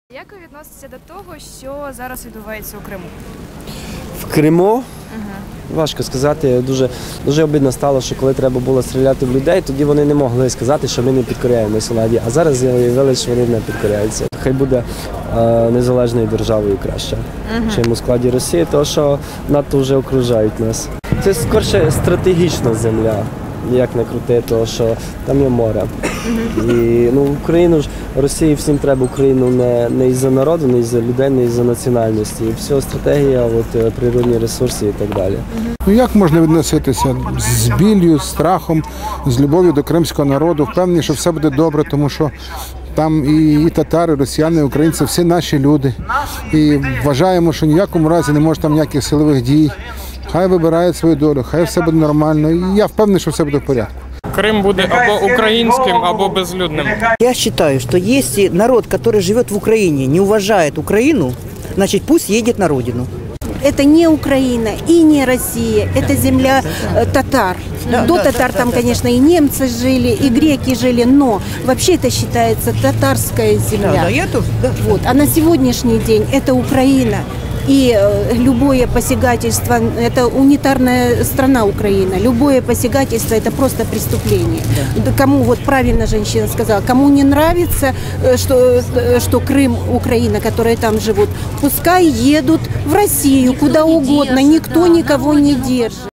Як ви відноситеся до того, що зараз відбувається у Криму? В Криму? Важко сказати. Дуже обідно стало, що коли треба було стріляти в людей, тоді вони не могли сказати, що ми не підкоряємося владі. А зараз заявили, що вони не підкоряються. Хай буде незалежною державою краще, чим у складі Росії, тому що надто вже окружають нас. Це скорше стратегічна земля, як не крути, тому що там є море. І Україну ж, Росії всім треба Україну не із-за народу, не із-за людей, не із-за національності. І все, стратегія, природні ресурси і так далі. Як можна відноситися з біллю, з страхом, з любов'ю до кримського народу? Впевнений, що все буде добре, тому що там і татари, і росіяни, і українці, всі наші люди. І вважаємо, що ніякому разі не може там ніяких силових дій. Хай вибирають свою долю, хай все буде нормально. І я впевнений, що все буде в порядку. Крым будет або украинским, або безлюдным. Я считаю, что если народ, который живет в Украине, не уважает Украину, значит пусть едет на родину. Это не Украина и не Россия, это земля татар. До татар там, конечно, и немцы жили, и греки жили, но вообще это считается татарская земля. Вот. А на сегодняшний день это Украина. И любое посягательство, это унитарная страна Украина, любое посягательство это просто преступление. Кому, вот правильно женщина сказала, кому не нравится, что Крым, Украина, которые там живут, пускай едут в Россию, куда угодно, никто никого не держит.